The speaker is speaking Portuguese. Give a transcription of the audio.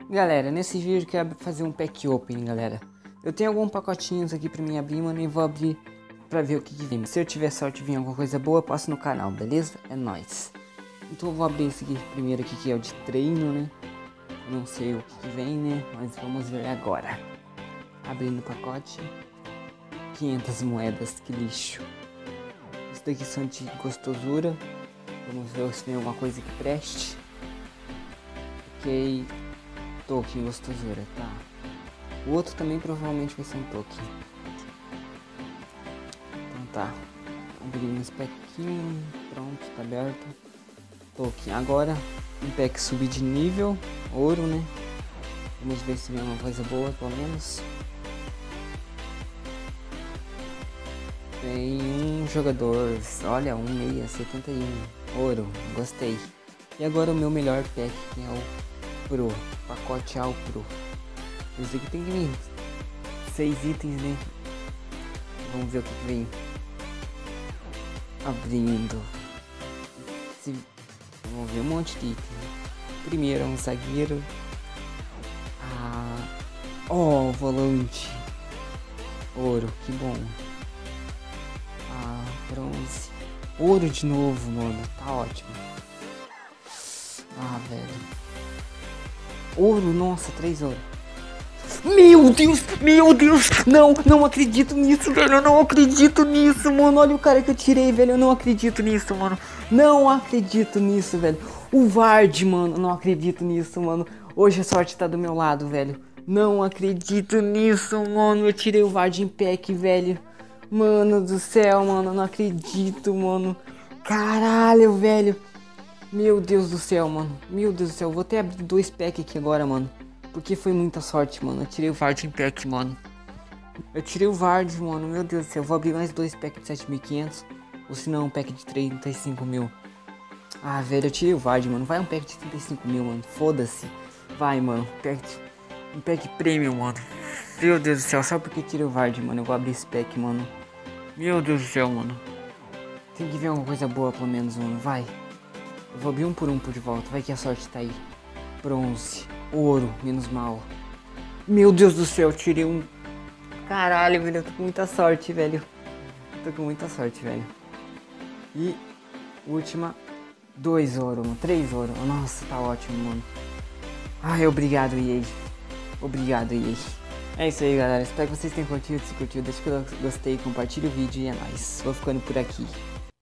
Galera, nesse vídeo eu quero fazer um pack open, galera. Eu tenho alguns pacotinhos aqui pra mim abrir, mano, e vou abrir pra ver o que vem. Se eu tiver sorte de vir alguma coisa boa, eu passo no canal, beleza? É nóis. Então eu vou abrir esse aqui primeiro aqui, que é o de treino, né? Eu não sei o que vem, né? Mas vamos ver agora. Abrindo o pacote. 500 moedas, que lixo. Isso daqui são de gostosura. Vamos ver se tem alguma coisa que preste. Ok. Token gostosura, tá. O outro também provavelmente vai ser um token. Então tá. Abrimos esse packinho. Pronto, tá aberto. Token. Agora um pack subir de nível. Ouro, né? Vamos ver se vem uma coisa boa, pelo menos. Tem um jogador. Olha, 1671. Ouro. Gostei. E agora o meu melhor pack, que é o Pro, pacote ao Pro. Esse aqui tem que vir 6 itens, né? Vamos ver o que vem. Abrindo. Vamos ver um monte de itens. Primeiro é um zagueiro. Volante. Ouro, que bom. Bronze. Ouro de novo, mano. Tá ótimo. Velho. Ouro, nossa, 3 ouro. Meu Deus, não acredito nisso, velho, eu não acredito nisso, mano, olha o cara que eu tirei, velho, eu não acredito nisso, mano, não acredito nisso, velho, o Vard, mano, não acredito nisso, mano, hoje a sorte tá do meu lado, velho, não acredito nisso, mano, eu tirei o Vard em pack, velho, mano do céu, mano, não acredito, mano, caralho, velho. Meu Deus do céu, mano. Meu Deus do céu. Vou até abrir 2 packs aqui agora, mano. Porque foi muita sorte, mano. Eu tirei o Vard em pack, mano. Eu tirei o Vard, mano. Meu Deus do céu. Vou abrir mais 2 packs de 7.500. Ou se não, um pack de 35 mil. Velho, eu tirei o Vard, mano. Vai um pack de 35 mil, mano. Foda-se. Vai, mano. Um pack premium, mano. Meu Deus do céu. Sabe por que eu tirei o Vard, mano? Eu vou abrir esse pack, mano. Meu Deus do céu, mano. Tem que ver alguma coisa boa, pelo menos, mano. Vai. Eu vou abrir um por de volta, vai que a sorte tá aí. Bronze, ouro, menos mal. Meu Deus do céu, tirei um... Caralho, velho, eu tô com muita sorte, velho. E última, 2 ouro, mano, 3 ouro. Nossa, tá ótimo, mano. Obrigado, EA. Obrigado, EA. É isso aí, galera. Espero que vocês tenham curtido. Se curtiu, deixa que eu gostei, compartilha o vídeo e é nóis. Vou ficando por aqui.